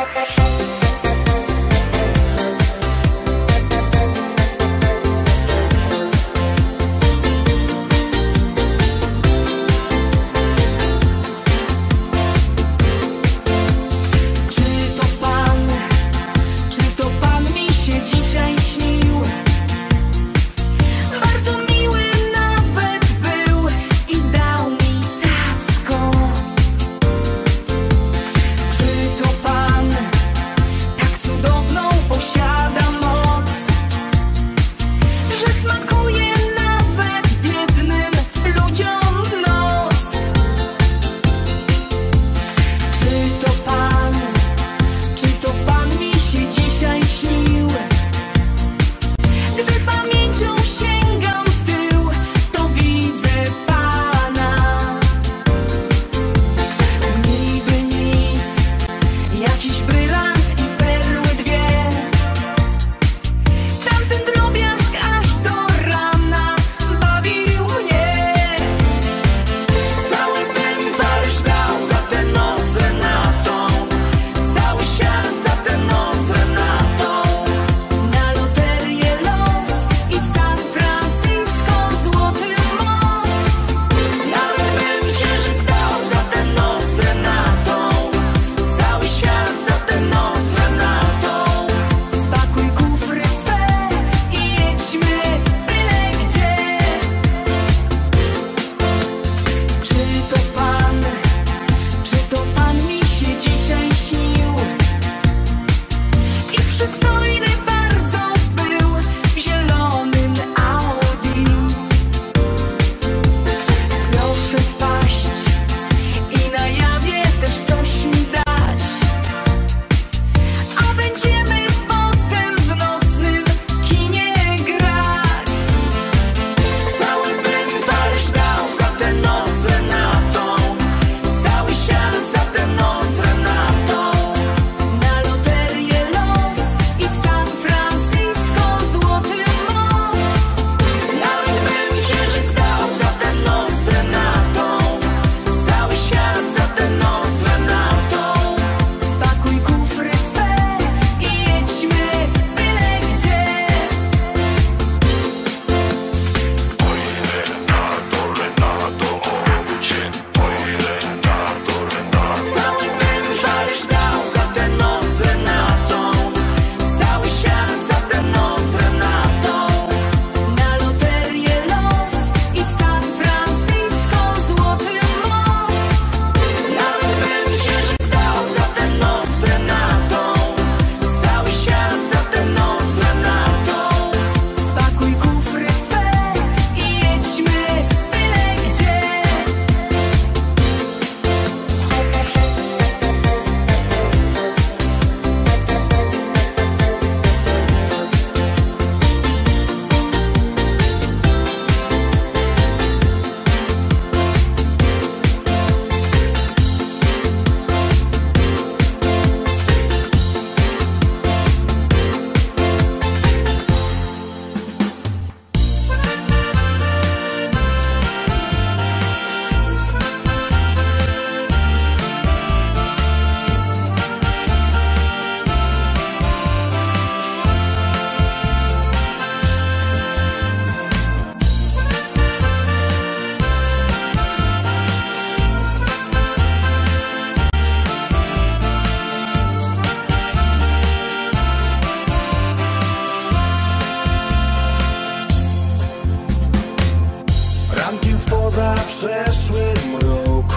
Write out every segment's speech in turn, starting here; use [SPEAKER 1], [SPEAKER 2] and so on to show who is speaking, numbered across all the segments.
[SPEAKER 1] przeszłym roku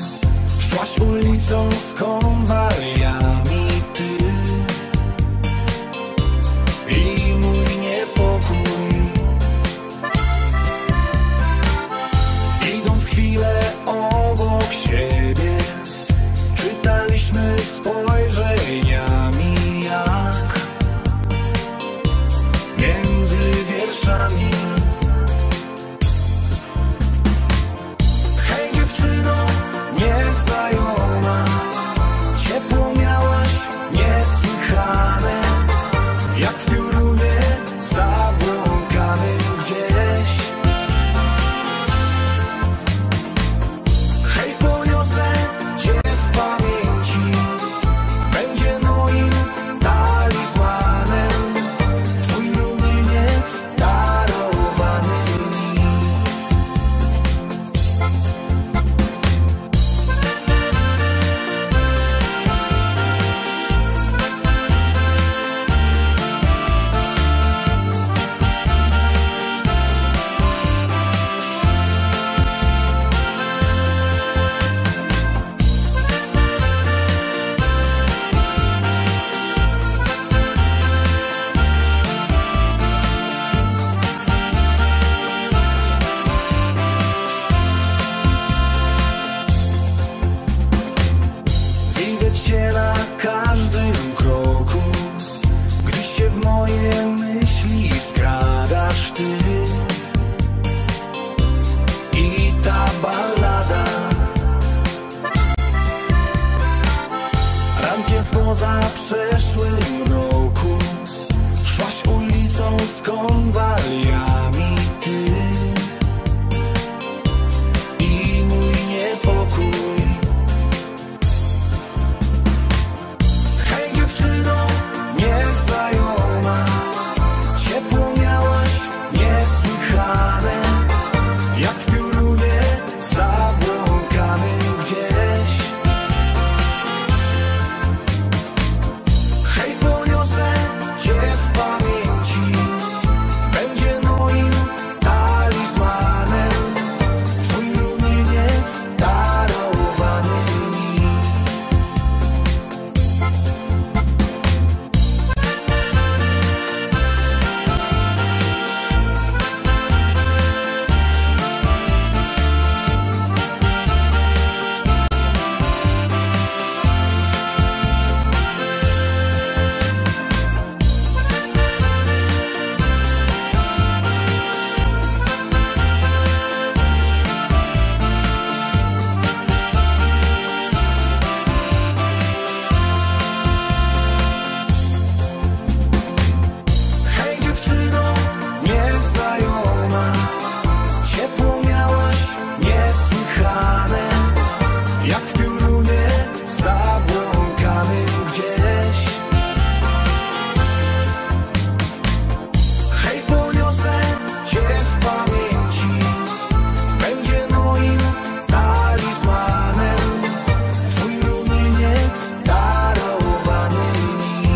[SPEAKER 1] szłaś ulicą z konwaliami ty i mój niepokój. Idąc chwilę obok siebie, czytaliśmy spojrzeniami jak między wierszami. Hej dziewczyno nieznajoma, ciepło miałaś niesłychane, jak w piorunie zabłąkany gdzieś. Hej poniosę cię w pamięci, będzie noc w pozaprzeszłym roku szłaś ulicą z konwaliami ty i mój niepokój. Hej dziewczyno nieznajoma, ciepło miałaś niesłychane, jak w piorunie zabłąkany gdzieś. Hej, poniosę cię w pamięci, będzie moim talizmanem, twój rumieniec darowany mi. Hej dziewczyno nieznajoma, ciepło miałaś niesłychane, jak w piorunie zabłąkany gdzieś. Hej, poniosę cię w pamięci, będzie moim talizmanem, twój rumieniec darowany mi.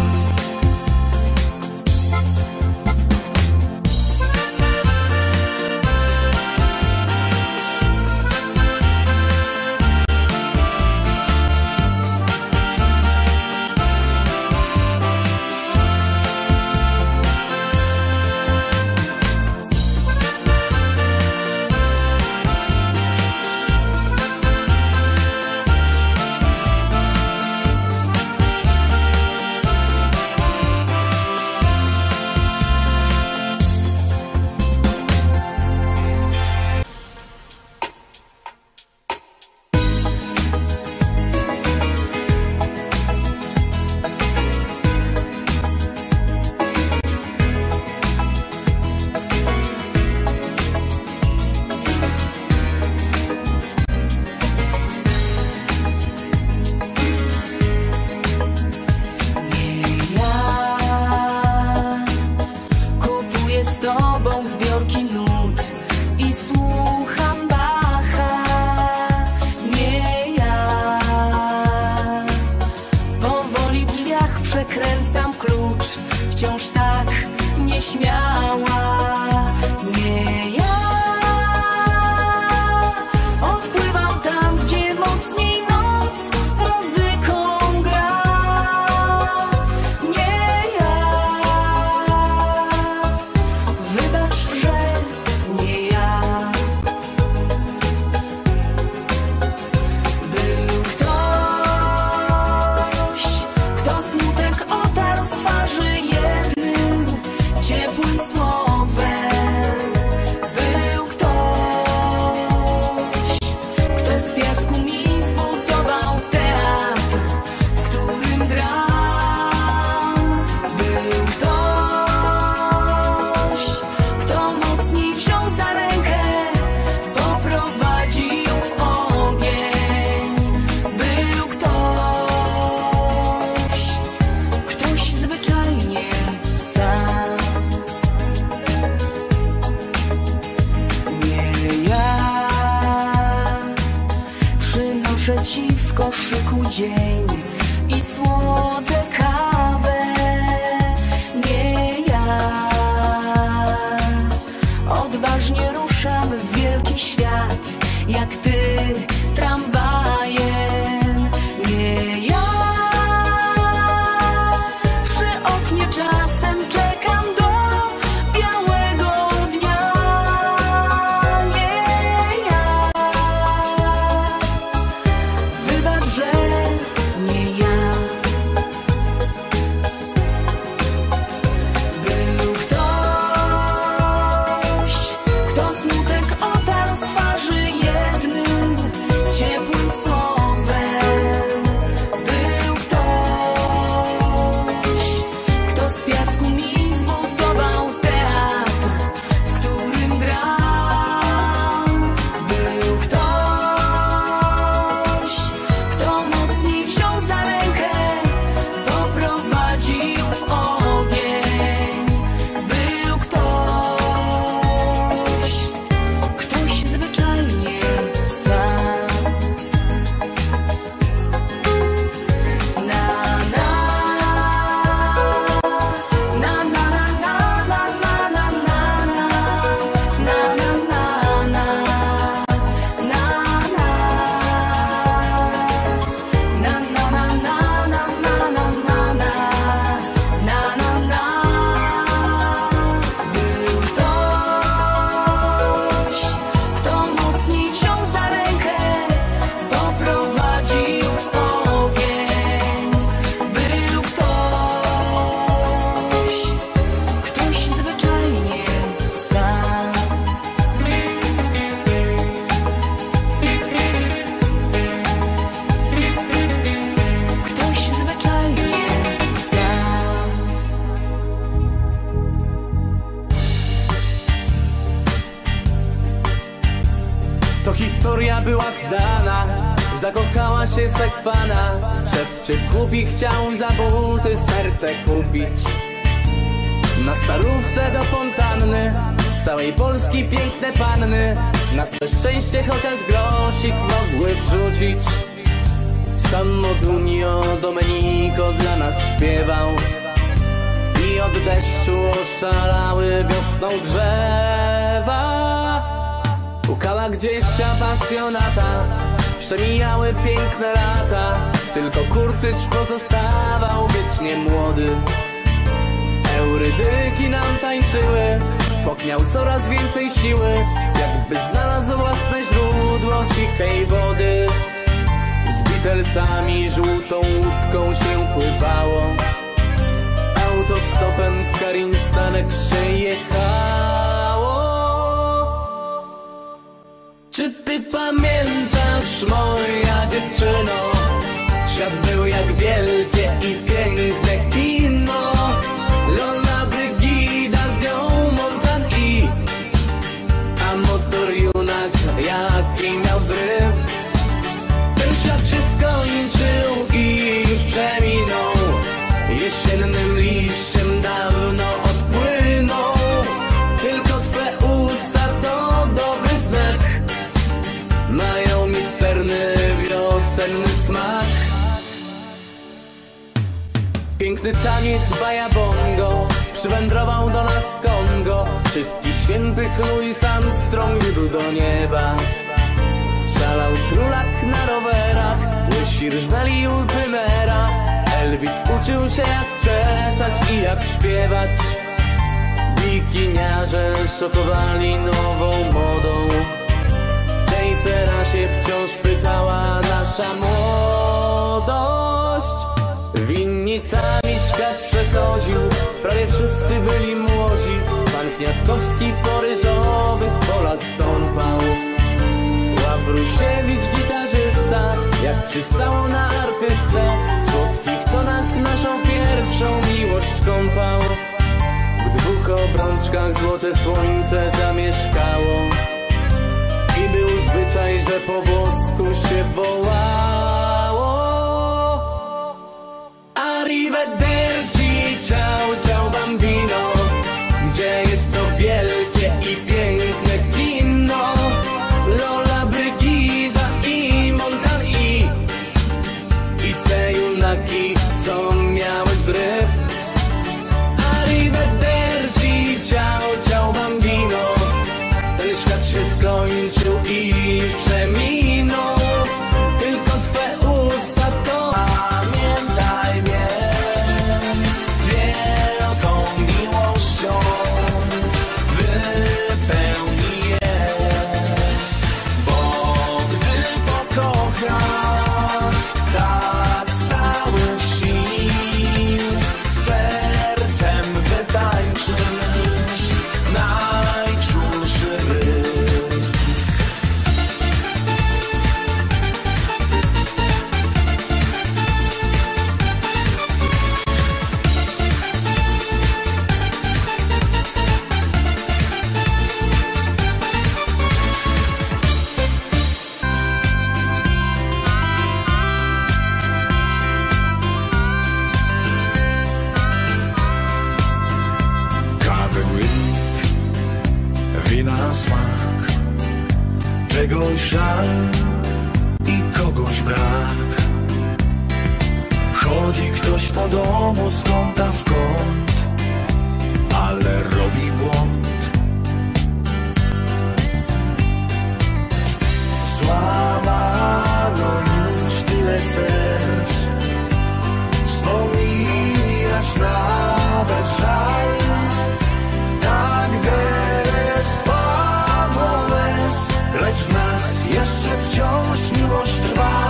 [SPEAKER 1] Kupuję z tobą zbiorki nut i słucham Bacha. Nie ja. Powoli w drzwiach przekręcam klucz, wciąż tak nieśmiała. Nie ja. Odpływam tam, gdzie mocniej noc muzyką gra. Nie ja. Wybacz, że nie ja. Był ktoś, kto smutek otarł z twarzy jednym ciepłym słowem.
[SPEAKER 2] fana. Szewczyk głupi chciał za buty serce kupić. Na Starówce do fontanny z całej Polski piękne panny na swe szczęście chociaż grosik mogły wrzucić. San Modunio Domenico dla nas śpiewał i od deszczu oszalały wiosną drzewa. Pukała gdzieś apasjonata, przemijały piękne lata, tylko Kurtycz pozostawał wiecznie młody. Eurydyki nam tańczyły, fok miał coraz więcej siły, jakby znalazł własne źródło cichej wody. Z Beatlesami żółtą łódką się pływało, autostopem z Karinstanek się jechało. Czy ty pamiętasz, moja dziewczyno, świat był jak wielkie i piękne kino. Lola Brygida z nią Montan I, a motor junak jaki miał zryw. Ten świat się skończył i już przeminął, jesiennym liściem dawno odpłynął. Tylko twe usta to dobry znak, mają misterny wiosenny smak. Piękny taniec bajabongo przywędrował do nas z Kongo. Wszystkich świętych Louis Armstrong wiódł do nieba. Szalał królak na rowerach, łysi rżnęli Julpynera. Elvis uczył się jak czesać i jak śpiewać. Bikiniarze szokowali nową modą. Jacera się wciąż pytała nasza młodość. Winnicami świat przechodził, prawie wszyscy byli młodzi. Pan Kwiatkowski po ryżowych polach stąpał. Ławrusiewicz gitarzysta, jak przystało na artystę, w słodkich tonach naszą pierwszą miłość kąpał. W dwóch obrączkach złote słońce zamieszkało i był zwyczaj, że po włosku się wołało Arrivederci, ciao, ciao bambino. Gdzie jest to wielkie i piękne kino? Lola Brygida i Montan i te junaki, co miały zryw. Arrivederci, ciao, ciao bambino. Ten świat się skończył i już przeminął, tylko twe usta to pamiętaj, więc wielką miłością wypełni je. Bo gdy pokochasz tak z całych sił, sercem wytańczysz najczulszy rytm.
[SPEAKER 3] Kawy łyk, wina smak, czegoś żal i kogoś brak. Chodzi ktoś po domu z kąta w kąt, ale robi błąd. Złamano już tyle serc, wspominać nawet żal. Tak wiele spadło łez, lecz w nas jeszcze wciąż miłość trwa.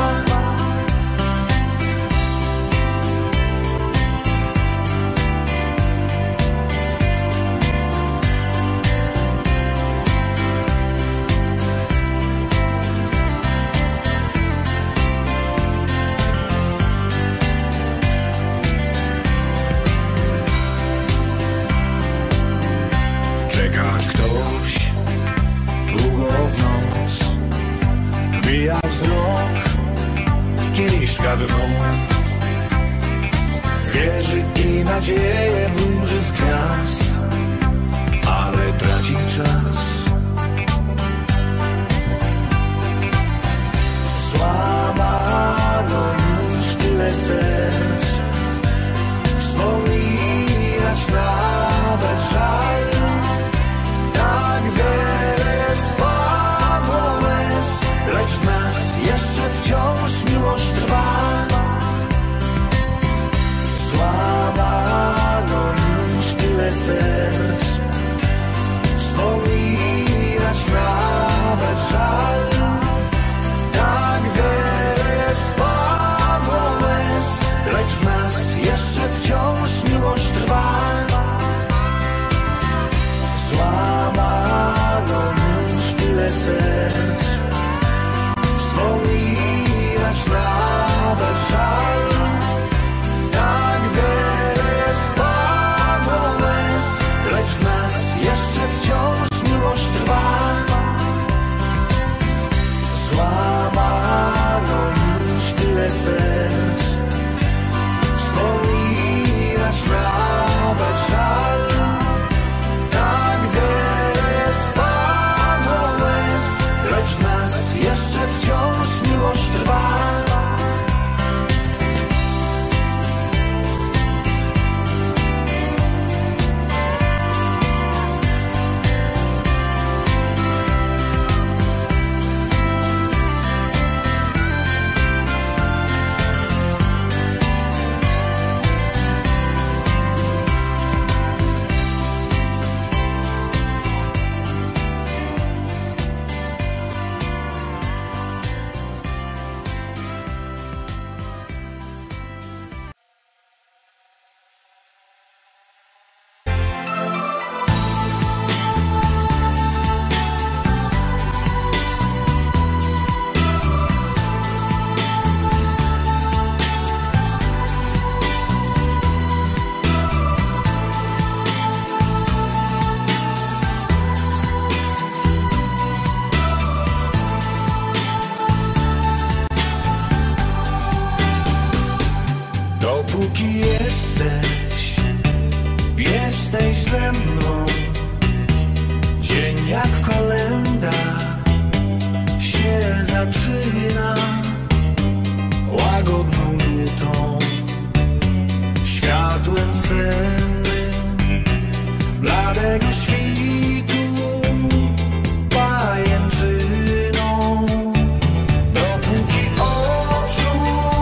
[SPEAKER 3] wierzy i nadzieję wróży z gwiazd, ale traci czas. Złamano już tyle serc, wspominać nawet żal. Tak wiele spadło łez, lecz w nas jeszcze wciąż miłość trwa. Złamano już tyle serc, wspominać nawet żal. Tak wiele spadło łez, lecz w nas jeszcze wciąż miłość trwa. Złamano już tyle serc, wspominać nawet żal. Tak wiele spadło łez, lecz w nas jeszcze wciąż miłość trwa. Złamano już tyle serc, wspominać nawet żal. Tak wiele spadło łez, lecz w nas jeszcze wciąż miłość trwa. Dopóki jesteś ze mną, dzień jak kolenda się zaczyna łagodną nutą, światłem sennym bladego świtu, pajęczyną. Dopóki oczu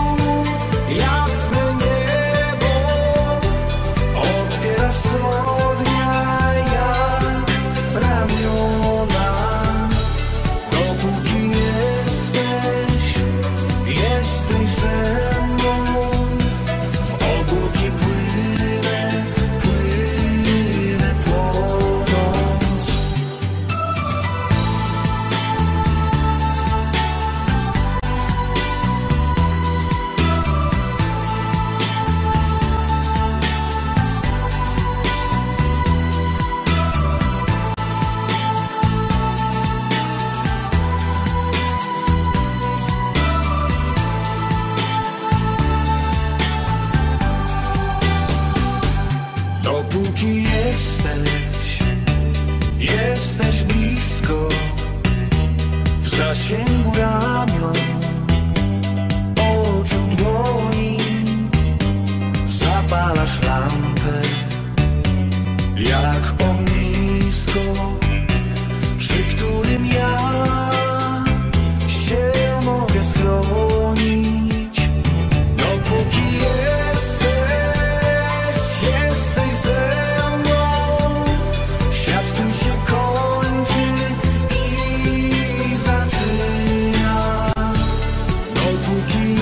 [SPEAKER 3] jasne niebo otwierasz co dnia jak ramiona. Dopóki jesteś ze mną, w ogórki płynę płonąc. Dopóki jesteś blisko, w zasięgu ramion, oczu, dłoni, zapalasz lampę jak ognisko, przy którym ja się mogę schronić. Dopóki jesteś ze mną, świat tu się kończy i zaczyna. Dopóki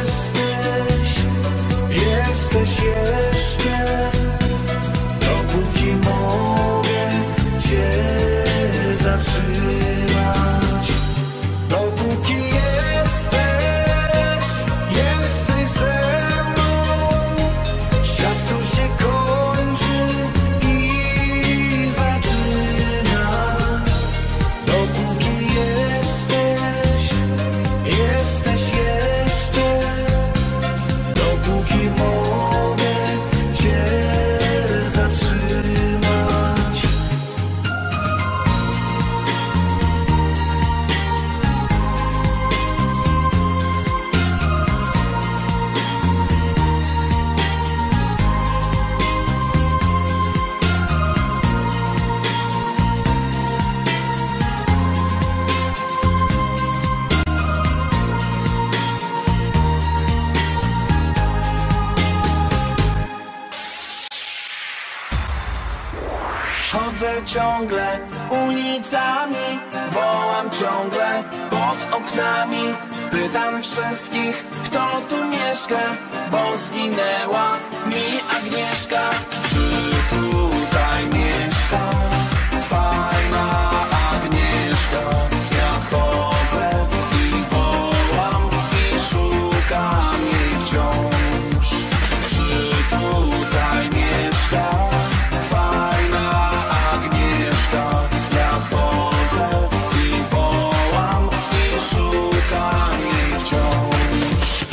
[SPEAKER 3] jesteś jeszcze, dopóki mogę cię zatrzymać. Dopóki jesteś ze mną, świat tu się kończy i zaczyna. Dopóki jesteś jeszcze, dopóki mogę chodzę ciągle ulicami, wołam ciągle pod oknami. Pytam wszystkich, kto tu mieszka, bo zginęła mi Agnieszka. Czy tutaj mieszka fajna Agnieszka? Ja chodzę i wołam i szukam jej wciąż. Czy tutaj mieszka fajna Agnieszka? Ja chodzę i wołam i szukam jej wciąż.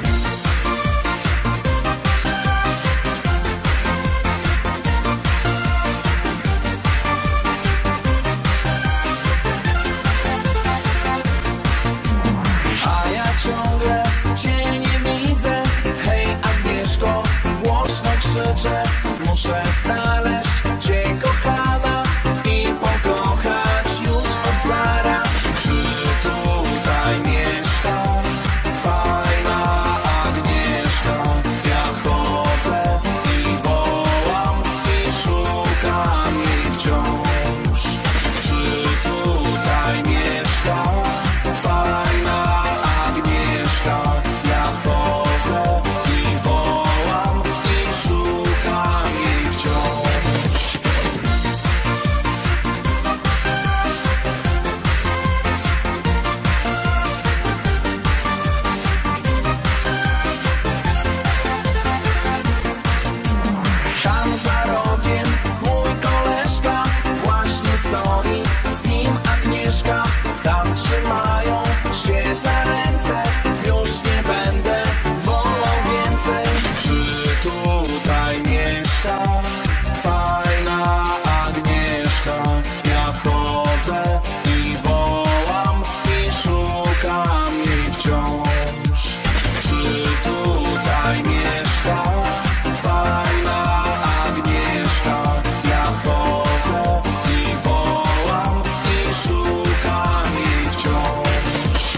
[SPEAKER 3] A ja ciągle cię nie widzę. Hej Agnieszko, głośno krzyczę. Muszę znaleźć cię, kochana, i pokochać już od zaraz. Czy tutaj mieszka fajna Agnieszka? Ja chodzę i wołam i szukam jej wciąż. Czy tutaj mieszka fajna Agnieszka? Ja chodzę i wołam i szukam jej wciąż. Tam za rogiem mój koleżka właśnie stoi, z nim Agnieszka. Tam trzymają się za ręce, już nie będę wolał więcej. Czy tutaj mieszka fajna Agnieszka? Ja chodzę i wołam i szukam jej wciąż. Czy tutaj mieszka fajna Agnieszka? Ja chodzę i wołam i szukam jej wciąż.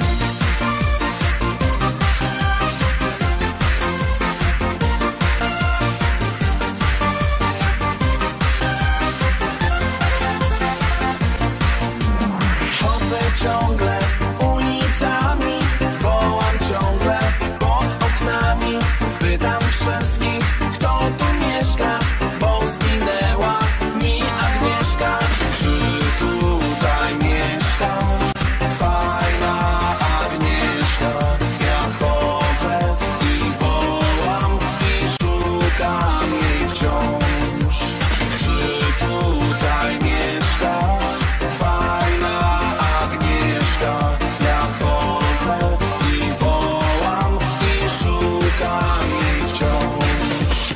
[SPEAKER 3] Chodzę ciągle ulicami, wołam ciągle pod oknami. Pytam wszystkich, kto tu mieszka, bo zginęła mi Agnieszka. Czy tutaj mieszka fajna Agnieszka? Ja chodzę i wołam i szukam jej wciąż. Czy tutaj mieszka fajna Agnieszka? Ja chodzę i wołam i szukam jej wciąż.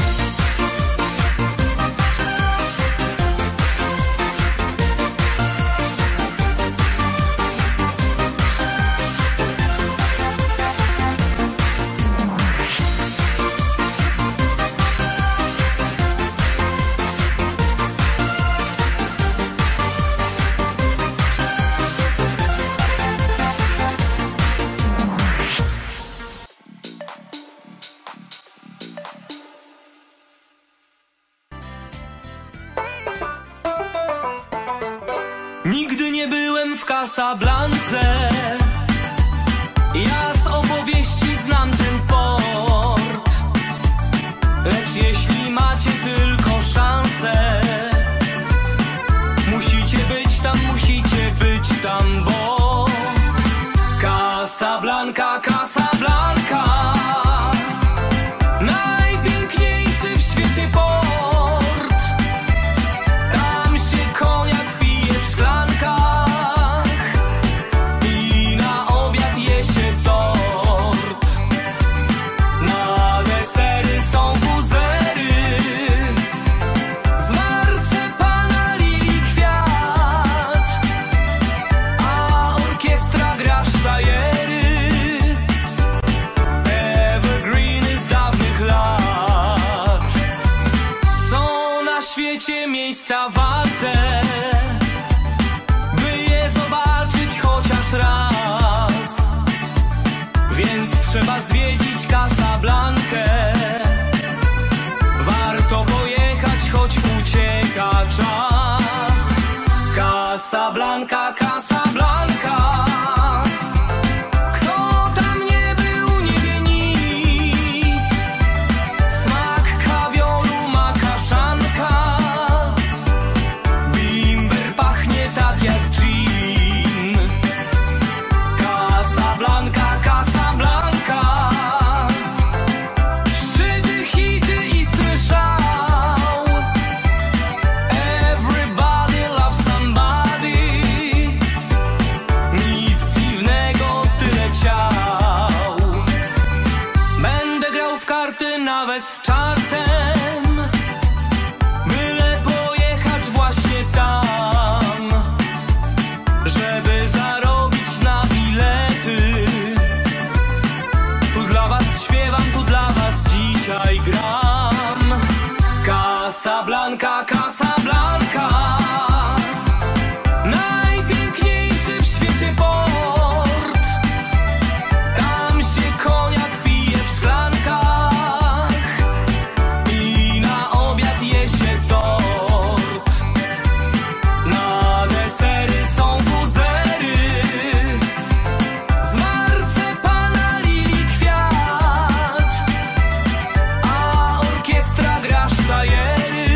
[SPEAKER 2] Nigdy nie byłem w Casablance. Ja z opowieści znam ten port. Lecz jeśli macie tylko szansę, musicie być tam, bo Casablanca, Casablanca, najpiękniejszy w świecie port. Tam się koniak pije w szklankach i na obiad je się tort. Na desery są fuzery z marcepana, lilii, kwiat, a orkiestra gra sztajery, evergreeny z dawnych lat. Są na świecie miejsca warte, by je zobaczyć chociaż raz. Więc trzeba zwiedzić Casablankę. Warto pojechać, choć uciekać Casablanca, Casablanca. Kto tam nie był, nie wie nic. Smak kawioru ma kaszanka. Bimber pachnie tak jak gin. Casablanca, Casablanca. Szczyty, hity i słyszał. Everybody loves somebody. Nic dziwnego, tyle ciał. Będę grał w karty nawet z czartem, byle pojechać właśnie tam, żeby zarobić na bilety. Tu dla was śpiewam, tu dla was dzisiaj gram. Casablanca, Casablanca. Najpiękniejszy w świecie port. Tam się koniak pije w szklankach i na obiad je się tort. Na desery są fuzery z marcepana, lili, kwiat, a orkiestra gra sztajery.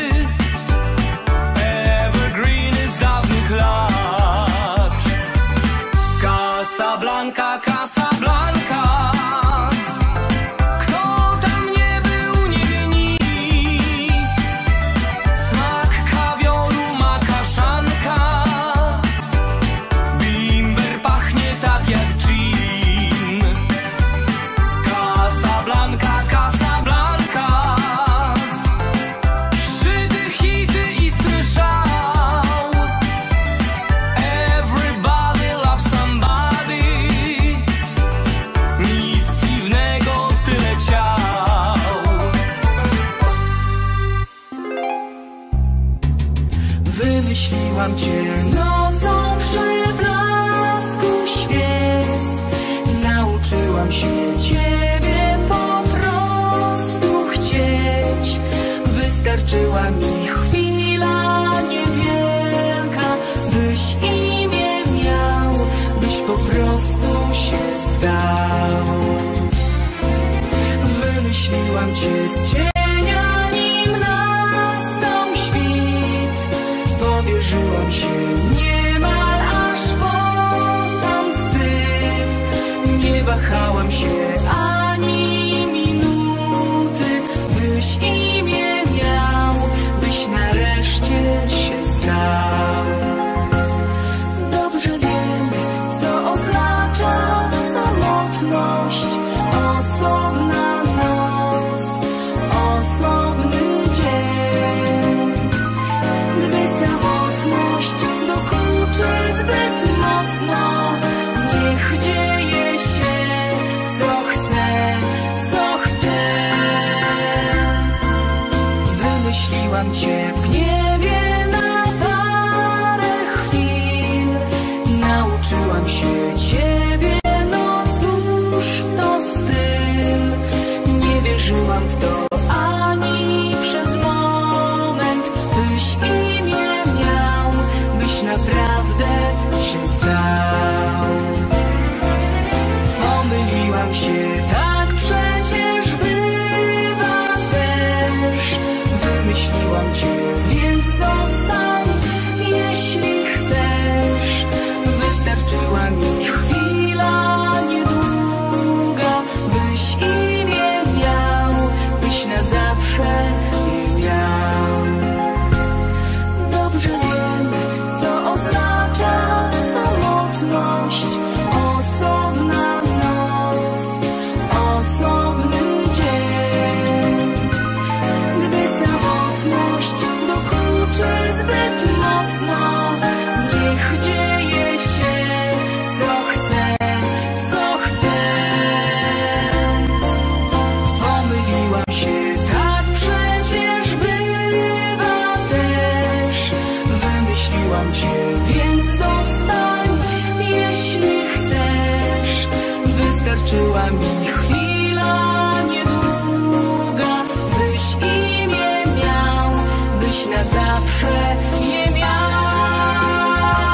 [SPEAKER 2] Evergreen z dawnych lat. Casablanca, Casablanca. Kto tam nie był, nie wie nic. Smak kawioru ma kaszanka. Bimber pachnie tak jak gin. Casablanca, Casablanca. Szczyty, hity i słyszał. Everybody loves somebody. Nic dziwnego, tyle ciał.
[SPEAKER 1] Wymyśliłam cię nocą przy blasku świec. Nauczyłam się ciebie po prostu chcieć. Wystarczyła mi chwila niewielka, byś imię miał, byś po prostu się stał. Wymyśliłam cię z cienia, nim nastał świt. Powierzyłam się niemal aż po sam wstyd. Nie wahałam się ani minuty, byś imię miał, byś nareszcie się stał. Dobrze wiem, co oznacza samotność, osobna noc, osobny dzień. Gdy samotność dokuczy zbyt mocno, niech dzieje się, co chce, co chce. Wymyśliłam cię w gniewie na parę chwil. Nauczyłam się ciebie, no cóż to styl. Nie wierzyłam w to ani przez moment, byś imię miał, byś naprawdę się stał. Pomyliłam się, tak przecież bywa też. Wymyśliłam cię, więc zostań, jeśli chcesz. Wystarczyła mi chwila niedługa, byś imię miał, byś na zawsze je miał. Dobrze wiem, co oznacza samotność, osobna noc, osobny dzień. Gdy samotność dokuczy zbyt mocno, niech dzieje się, co chce, co chce. Pomyliłam się, tak przecież bywa też. Wymyśliłam cię, więc zostań, jeśli chcesz. Wystarczyła mi chwila niedługa, byś imię miał, byś na zawsze je miał.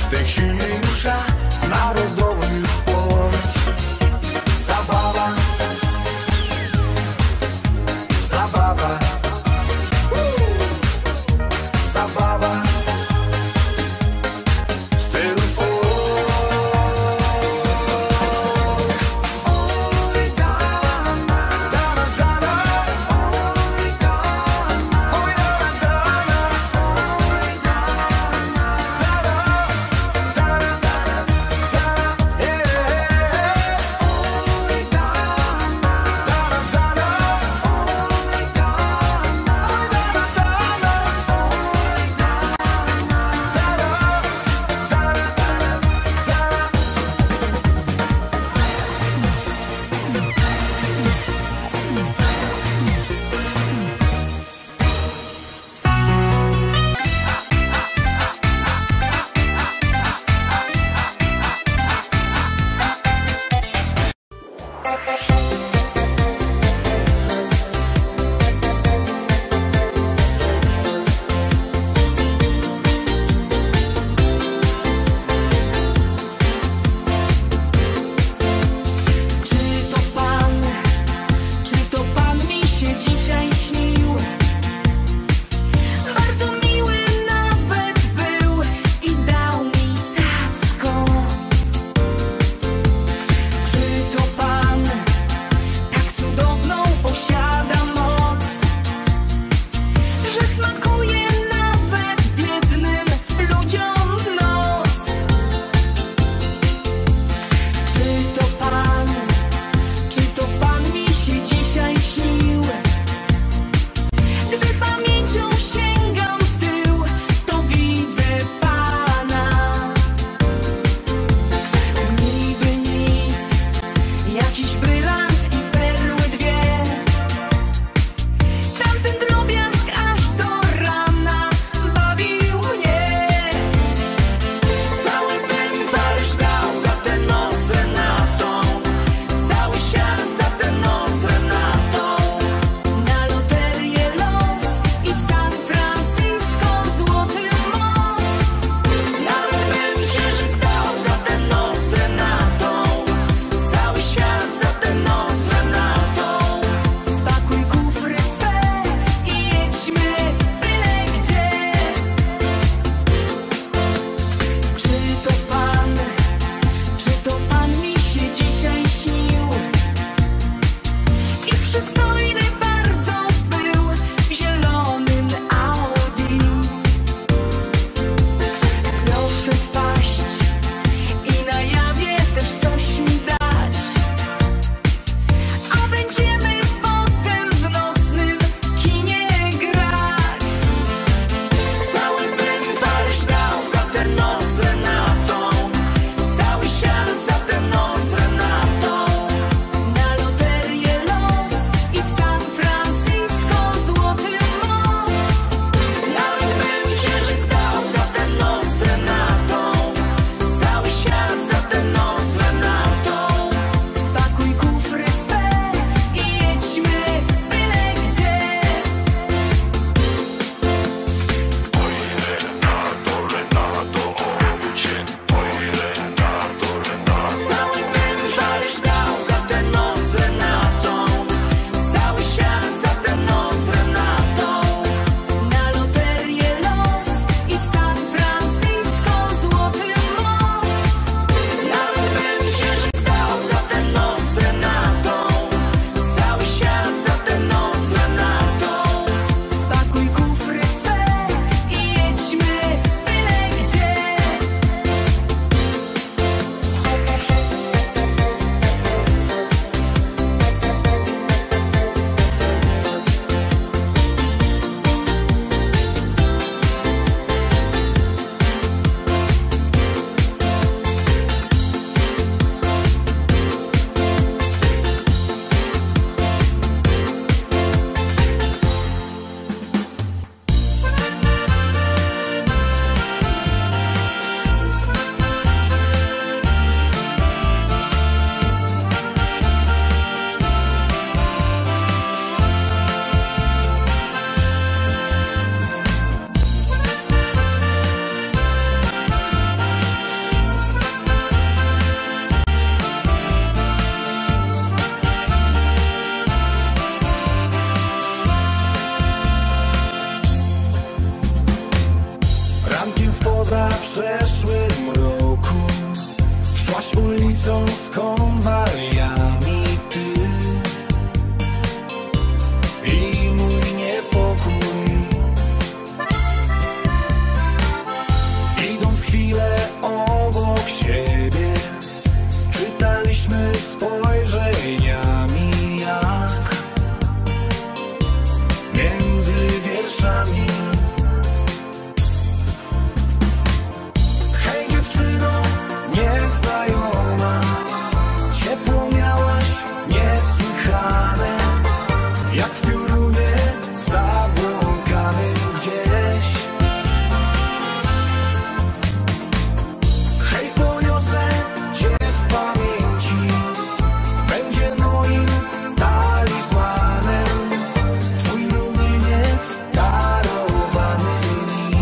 [SPEAKER 3] w tej chwili rusza narodowy sport. Zabawa, zabawa, zabawa w stylu folk. Przeszłym roku szłaś ulicą z konwaliami ty i mój niepokój. Idąc chwilę obok siebie, czytaliśmy spojrzeniami jak między wierszami. Nieznajoma, ciepło miałaś niesłychane, jak w piorunie zabłąkany gdzieś. Hej, poniosę cię w pamięci, będzie moim talizmanem, twój rumieniec darowany mi.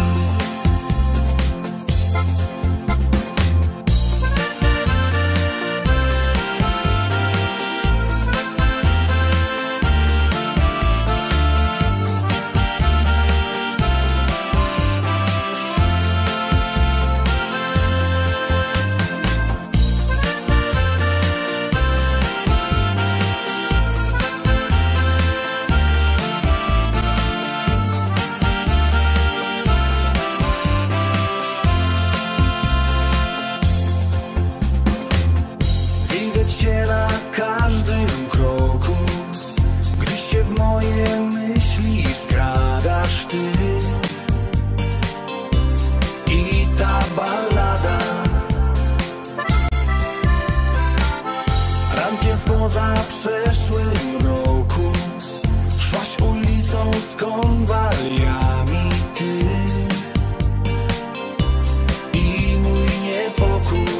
[SPEAKER 3] Cię na każdym kroku, gdy się w moje myśli skradasz ty i ta ballada. Rankiem w pozaprzeszłym roku szłaś ulicą z konwaliami ty i mój niepokój.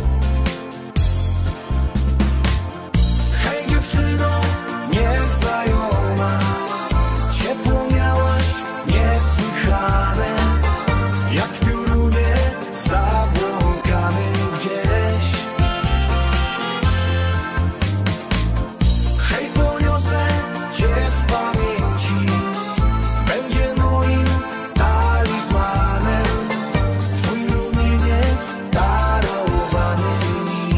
[SPEAKER 3] Nieznajoma, ciepło miałaś niesłychane, jak w piorunie zabłąkany gdzieś. Hej, poniosę cię w pamięci, będzie moim talizmanem, twój rumieniec darowany mi.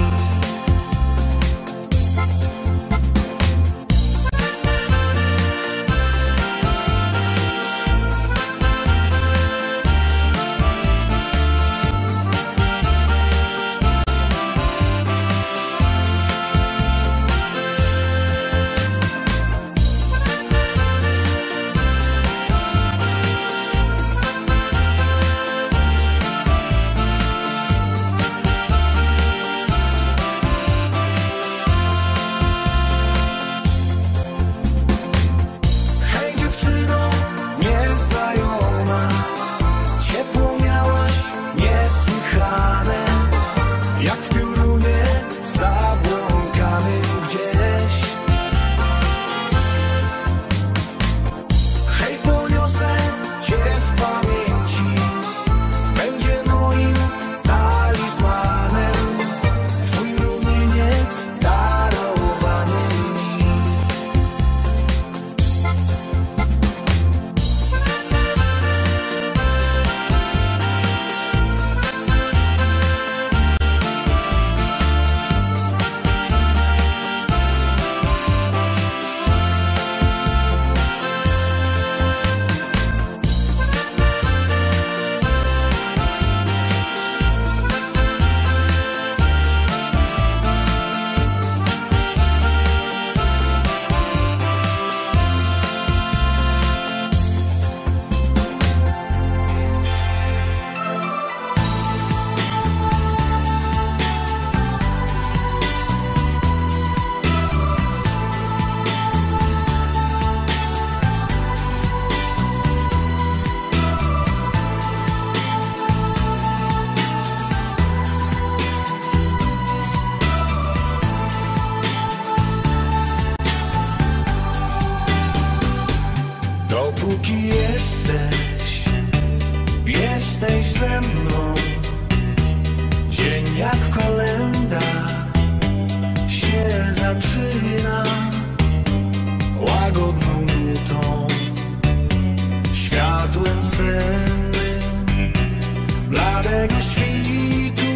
[SPEAKER 3] bladego świtu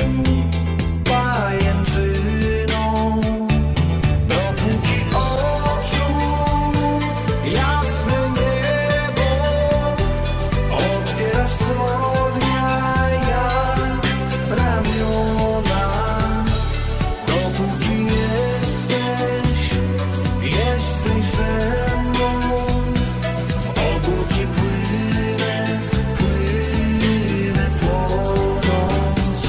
[SPEAKER 3] pajęczyną. Dopóki oczu jasne niebo otwierasz co dnia jak ramiona. Dopóki jesteś ze mną, w ogórki płynę płonąc.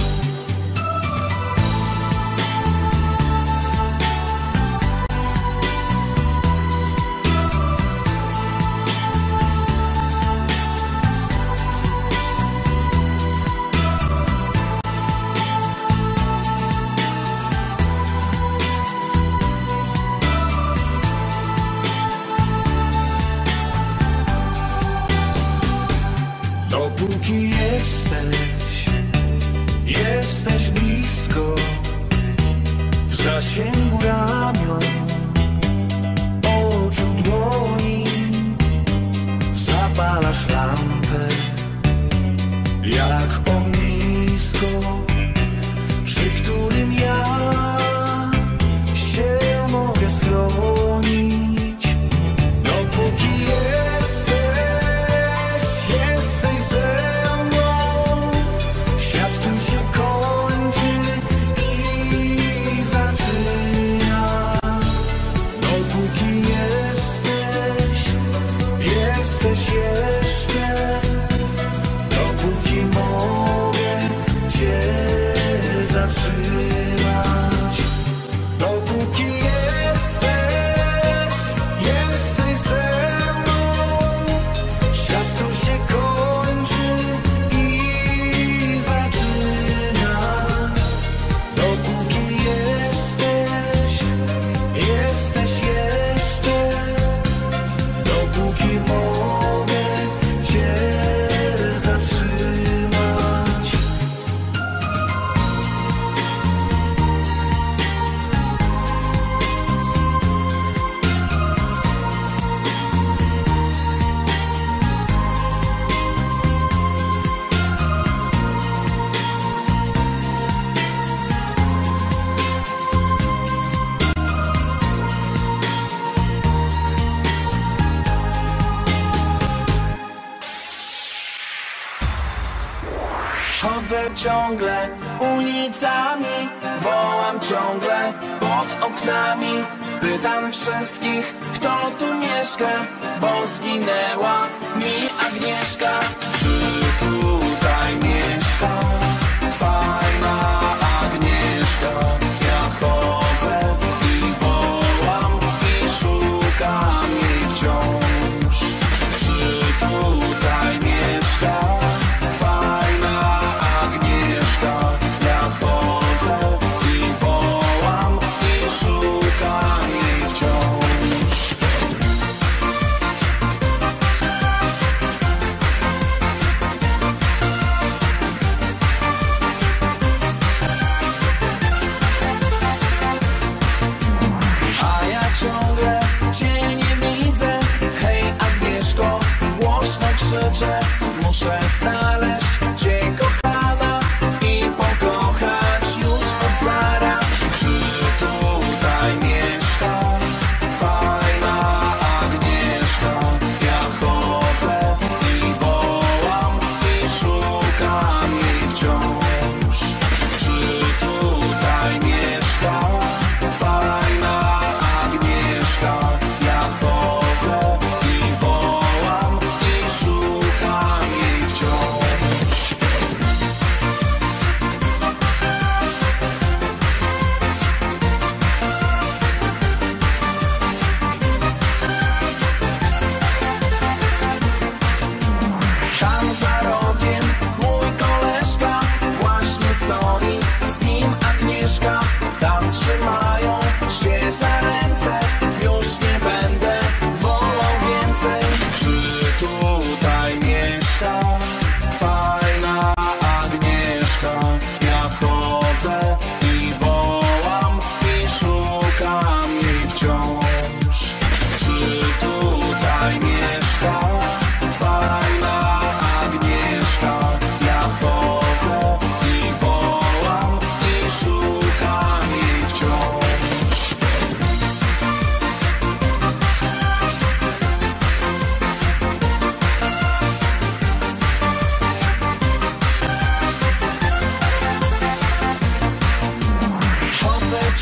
[SPEAKER 3] Dopóki jesteś blisko, w zasięgu ramion, oczu, dłoni, zapalasz lampę jak ognisko, przy którym ja się mogę schronić. Dopóki jesteś ze mną, świat tu się kończy i zaczyna. Dopóki jesteś jeszcze, dopóki mogę cię zatrzymać. Dopóki jesteś ze mną, świat tu się kończy i zaczyna. Dopóki jesteś jeszcze, dopóki mogę cię zatrzymać.
[SPEAKER 4] Chodzę ciągle ulicami, wołam ciągle pod oknami. Pytam wszystkich, kto tu mieszka, bo zginęła mi Agnieszka. Czy tutaj mieszka fajna Agnieszka? Ja chodzę i wołam i szukam jej wciąż. Czy tutaj mieszka fajna Agnieszka? Ja chodzę i wołam i szukam jej wciąż.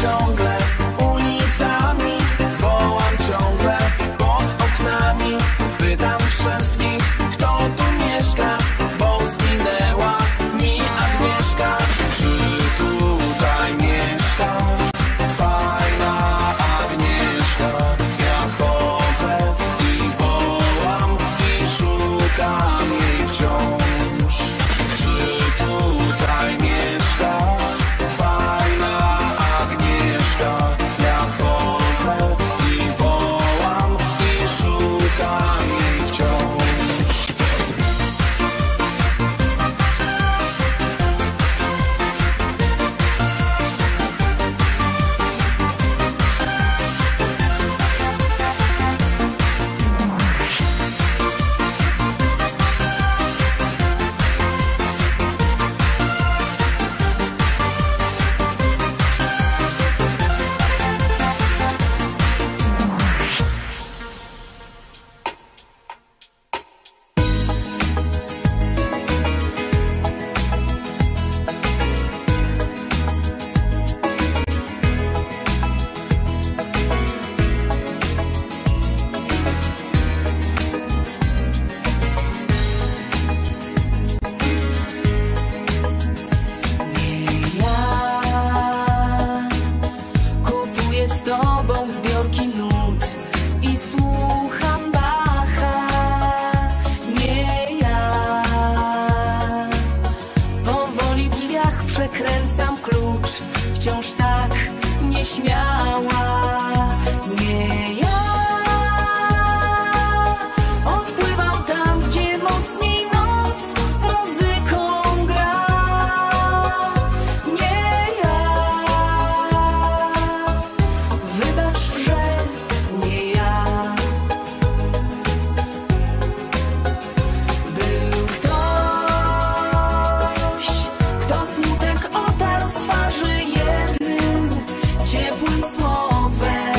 [SPEAKER 4] ciągle ulicami, wołam ciągle pod oknami. Pytam wszystkich, kto tu mieszka, bo zginęła mi Agnieszka. Czy tutaj mieszka fajna Agnieszka? Ja chodzę i wołam i szukam jej wciąż. Czy tutaj mieszka fajna Agnieszka? Ja chodzę i wołam i szukam jej wciąż. Kupuję z tobą zbiorki nut i słucham Bacha. Nie ja. Powoli w drzwiach przekręcam klucz, wciąż tak nieśmiała. Nie ja. Odpływam tam, gdzie mocniej noc muzyką gra. Nie ja. Wybacz, że nie ja. Był ktoś, kto smutek otarł z twarzy jednym ciepłym słowem.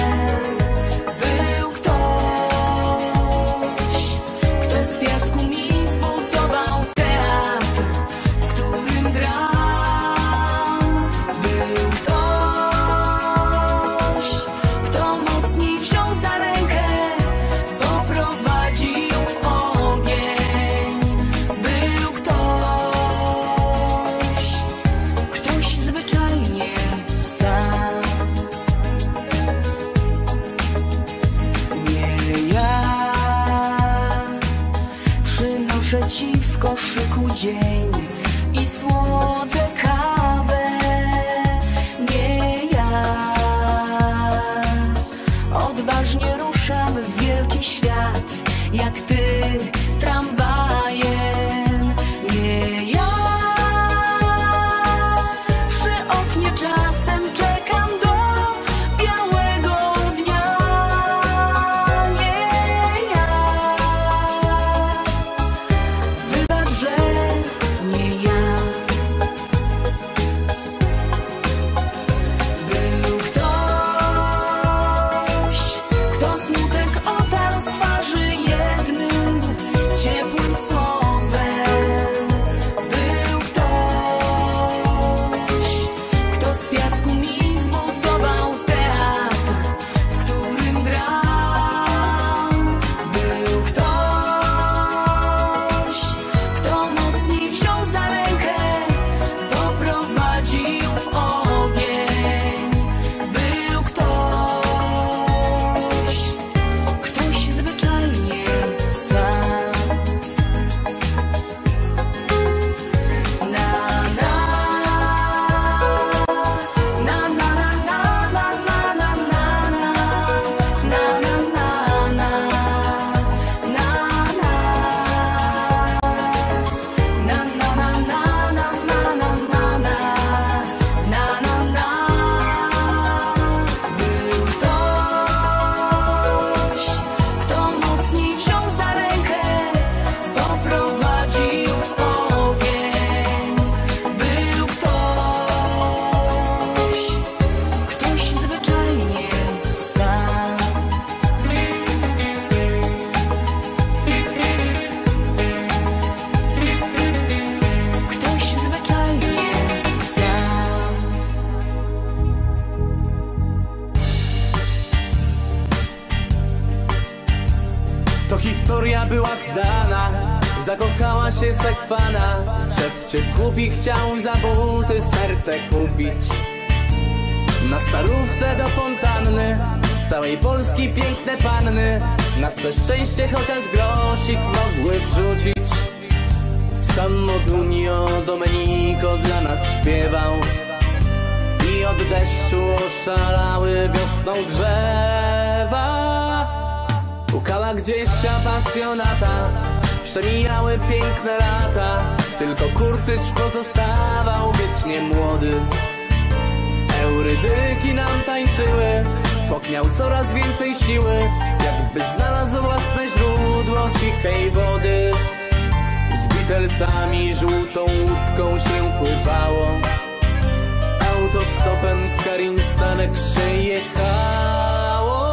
[SPEAKER 2] zdana, zakochała się sekwana. Szef cię kupi, chciał za buty serce kupić. Na starówce do fontanny z całej Polski piękne panny na swe szczęście chociaż grosik mogły wrzucić. Sam Modunio Domenico dla nas śpiewał i od deszczu oszalały wiosną drzewa. Pukała gdzieś pasjonata, przemijały piękne lata, tylko Kurtycz pozostawał wiecznie młody. Eurydyki nam tańczyły, fok miał coraz więcej siły, jakby znalazł własne źródło cichej wody. Z Beatlesami żółtą łódką się pływało, autostopem z Karinstanek się jechało.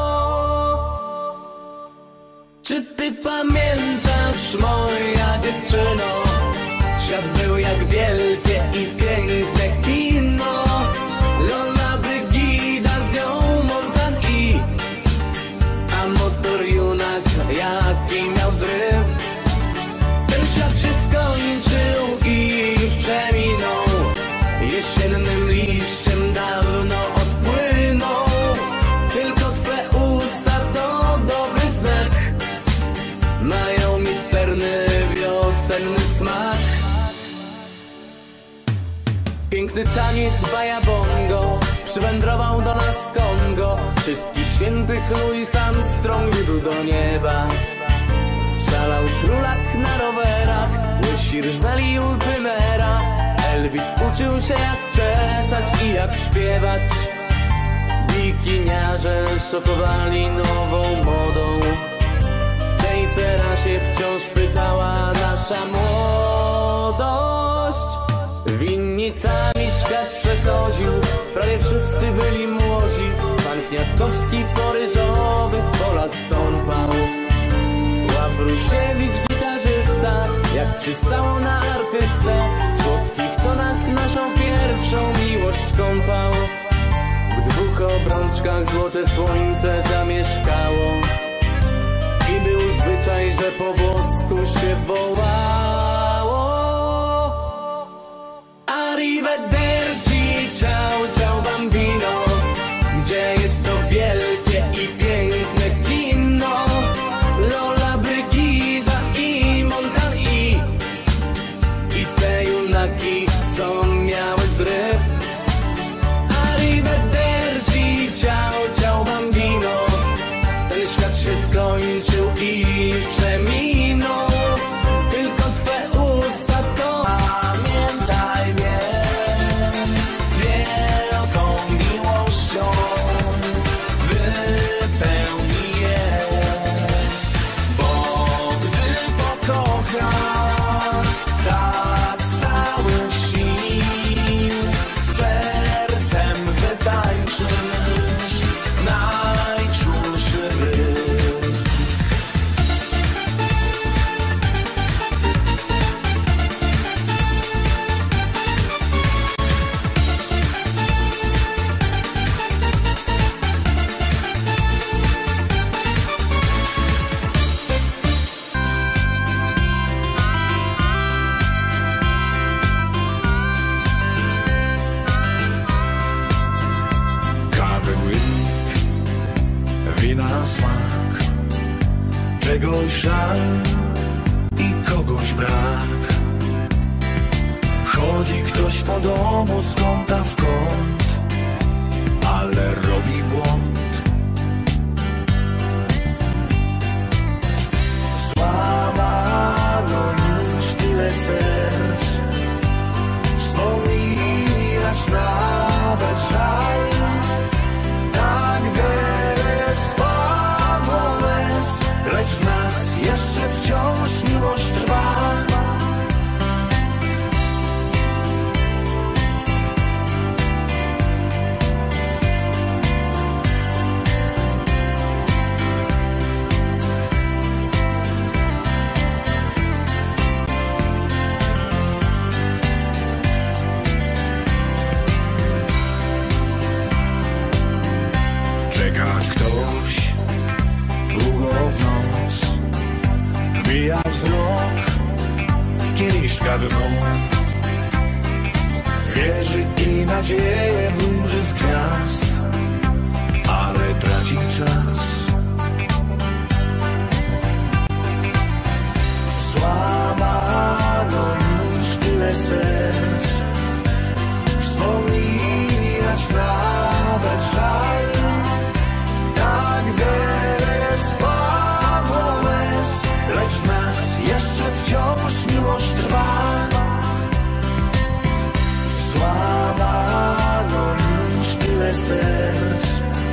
[SPEAKER 2] Czy ty pamiętasz, moja dziewczyno, świat był jak wielkie i piękne kino. Lola Brygida z nią Montan I, a motor junak jaki miał zryw. Ten świat się skończył i już przeminął, jesiennym liściem dawno odpłynął. Tylko twe usta to dobry znak, mają misterny wiosenny smak. Piękny taniec bajabongo przywędrował do nas Kongo. Wszystkich świętych Louis Armstrong wiódł do nieba. Szalał królak na rowerach, łysi rżnęli Ulpymera. Elvis uczył się jak czesać i jak śpiewać. Bikiniarze szokowali nową modą. Tejsera się wciąż pytała nasza młodość. Winnicami świat przechodził, prawie wszyscy byli młodzi. Pan Kniatkowski po ryżowych polach stąpał. Ławrusiewicz gitarzysta, jak przystało na artystę, w słodkich tonach naszą pierwszą miłość kąpał. W dwóch obrączkach złote słońce zamieszkało i był zwyczaj, że po włosku się wołało. Arrivederci, ciao, ciao bambino. Gdzie jest to wielkie i piękne kino? Lola Brygida i Montan I te junaki, co miały zryw. Arrivederci, ciao, ciao bambino. Ten świat się skończył i już przeminął, tylko twe usta to.
[SPEAKER 3] Pamiętaj więc, wielką miłością wypełnij je, bo gdy pokochasz tak z całych sił, sercem wytańczysz najczulszy rytm. Kawy łyk, wina smak, czegoś żal i kogoś brak. Chodzi ktoś po domu z kąta w kąt, ale robi błąd. Złamano już tyle serc, wspominać nawet żal. Tak wiele spadło łez, lecz w nas jeszcze wciąż miłość trwa. Czeka ktoś długo w noc, wbija wierzy i nadzieję wróży z gwiazd, ale traci czas. Złamano już tyle serc, wspominać nawet żal. Tak wiele spadło łez, lecz w nas jeszcze wciąż miłość trwa. Złamano już tyle serc,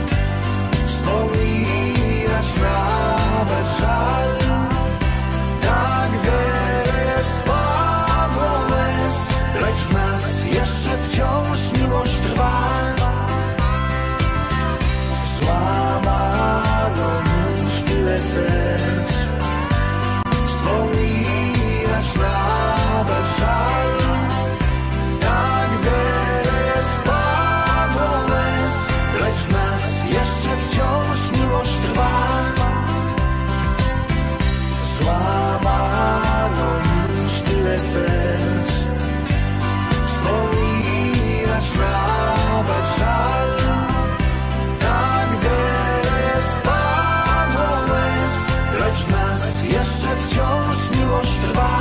[SPEAKER 3] wspominać nawet żal. Tak wiele spadło łez, lecz w nas jeszcze wciąż miłość trwa. Złamano już tyle serc, wspominać nawet żal. Tak wiele spadło łez, lecz w nas jeszcze wciąż miłość trwa. Złamano już tyle serc, wspominać nawet żal. Tak wiele spadło łez, lecz w nas jeszcze wciąż miłość trwa.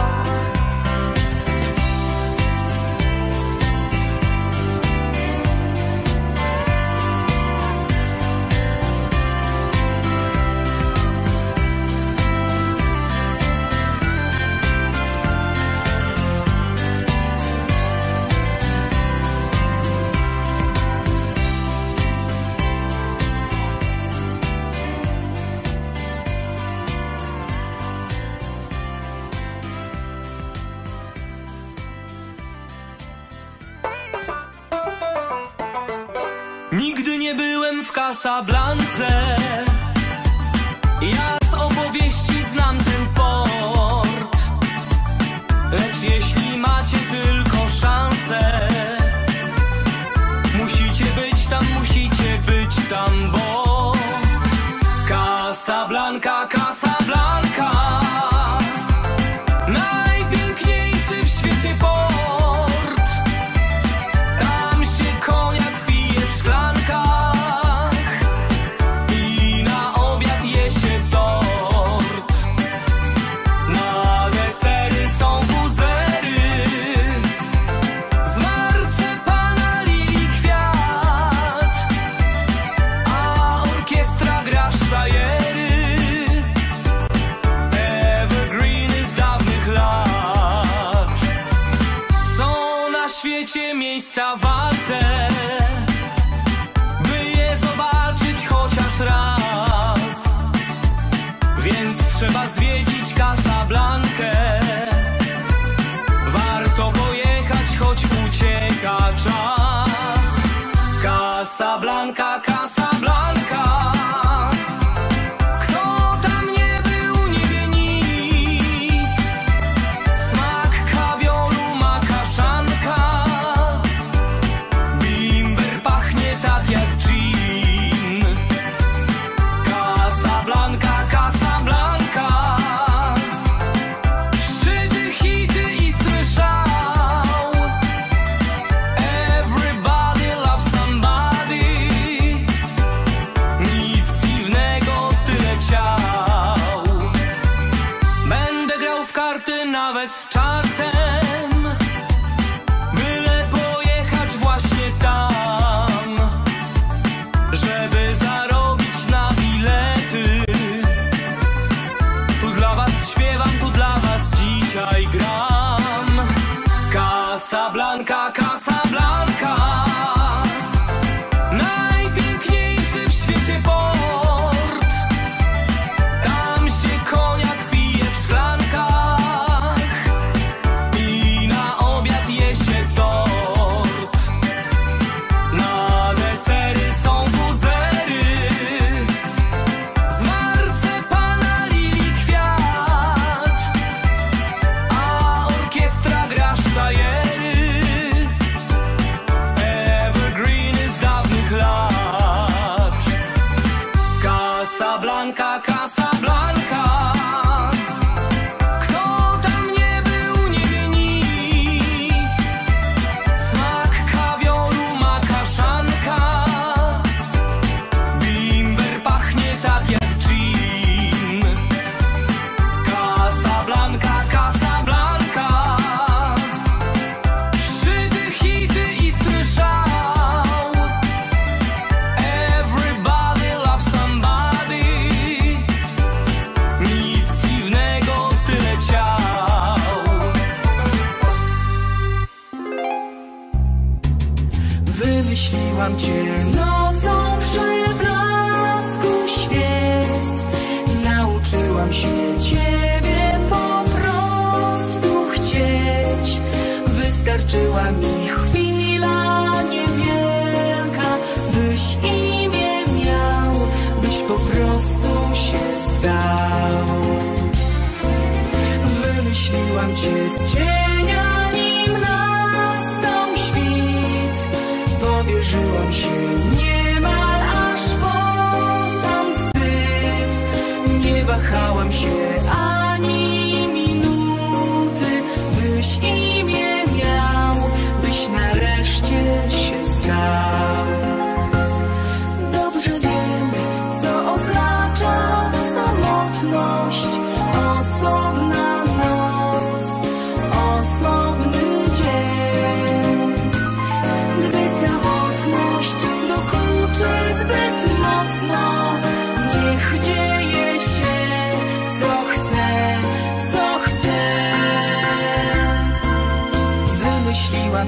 [SPEAKER 2] Nigdy nie byłem w Casablance, ja z opowieści znam ten port. Lecz jeśli macie tylko szansę, musicie być tam, bo Casablanca, Casablanca, najpiękniejszy w świecie port. Tam się koniak pije w szklankach i na obiad je się tort. Na desery są fuzery z marcepana, lili, kwiat, a orkiestra gra sztajery, evergreeny z dawnych lat. Są na świecie miejsca warte, by je zobaczyć chociaż raz, więc trzeba zwiedzić Casablankę. Warto pojechać, choć ucieka czas. Casablanca, Casablanca, kto tam nie był, nie wie nic. Smak kawioru ma kaszanka, bimber pachnie tak jak gin. Casablanca, Casablanca, szczyty, hity i słyszał. Everybody loves somebody, nic dziwnego, tyle ciał. Będę grał w karty nawet z czartem, byle pojechać właśnie tam, żeby zarobić na bilety. Tu dla was śpiewam, tu dla was dzisiaj gram. Casablanca, Casablanca, najpiękniejszy w świecie port. Tam się koniak pije w szklankach i na obiad je się tort. Na desery są fuzery z marcepana, lili, kwiat, a orkiestra gra sztajery, evergreeny z dawnych lat. Casablanca, Casablanca, kto tam nie był, nie wie nic.
[SPEAKER 1] Wymyśliłam cię nocą przy blasku świec. Nauczyłam się ciebie po prostu chcieć. Wystarczyła mi chwila niewielka, byś imię miał, byś po prostu się stał. Wymyśliłam cię z cienia, nim nastał świt. Powierzyłam się niemal aż po sam wstyd. Nie wahałam się ani minuty, byś imię miał, byś nareszcie się stał. Dobrze wiem, co oznacza samotność, osobna noc, osobny dzień. Gdy samotność dokuczy zbyt mocno, niech dzieje się, co chce, co chce. Wymyśliłam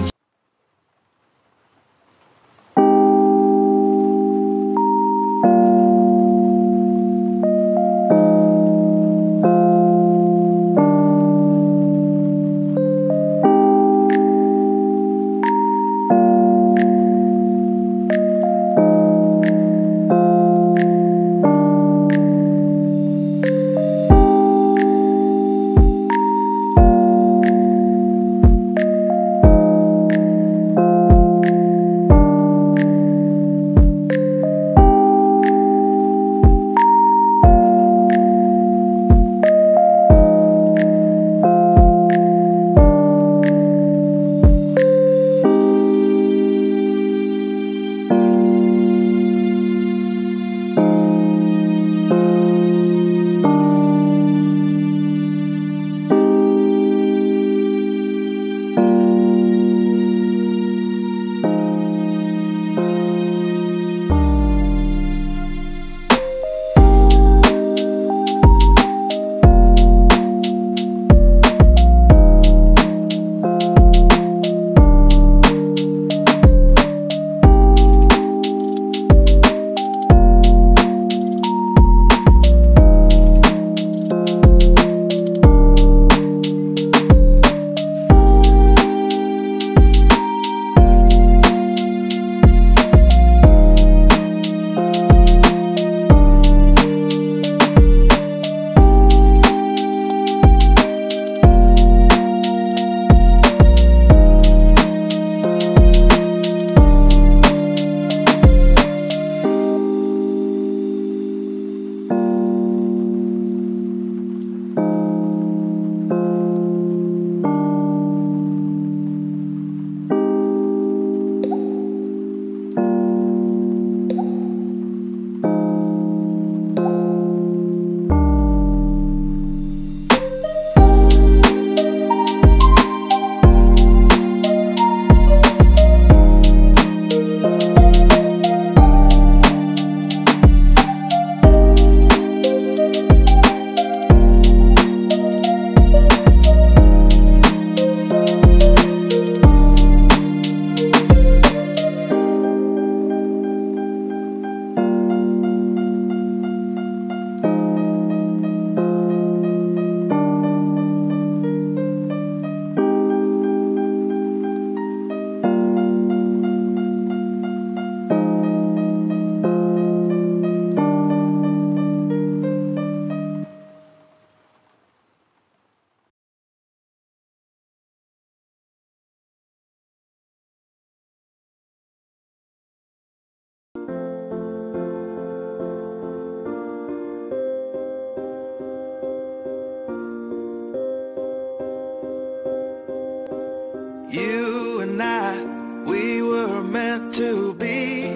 [SPEAKER 3] You and I, we were meant to be.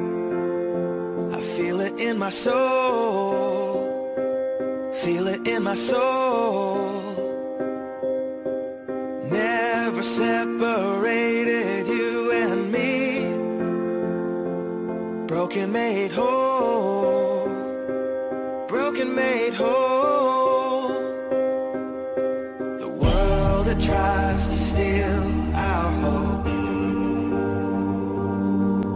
[SPEAKER 3] I feel it in my soul, feel it in my soul. Never separated, you and me. Broken made whole, broken made whole. The world that tries to steal our hope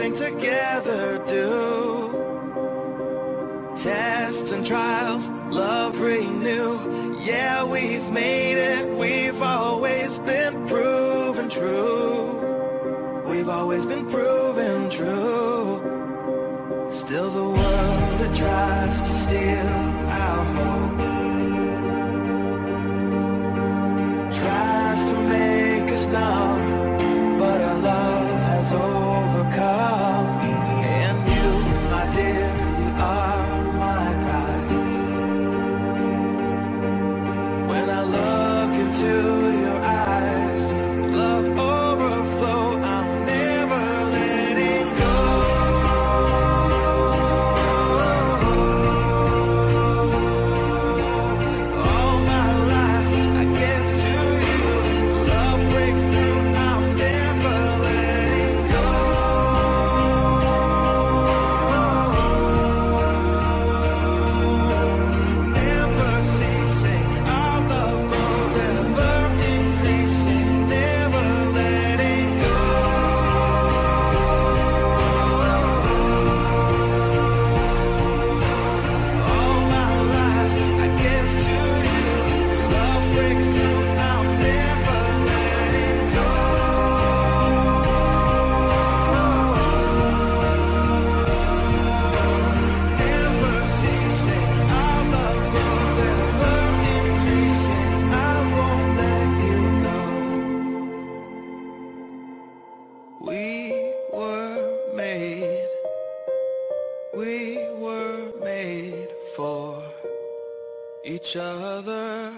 [SPEAKER 3] everything together do. Tests and trials, love renew. Yeah, we've made it, we've always been proven true. We've always been proven true. Still the world that tries to steal our hope tries to make us numb, but our love has overcome. And you, my dear, you are my prize. When I look into your eyes, love overflow, I'm never letting go. All my life I give to you. Love breakthrough, I'm never letting go. Never ceasing, our love grows ever increasing. Never letting go. All my life I give to you. Love breakthrough, I'm never letting go. Never ceasing, our love grows ever increasing. I won't let you go. We were made for each other.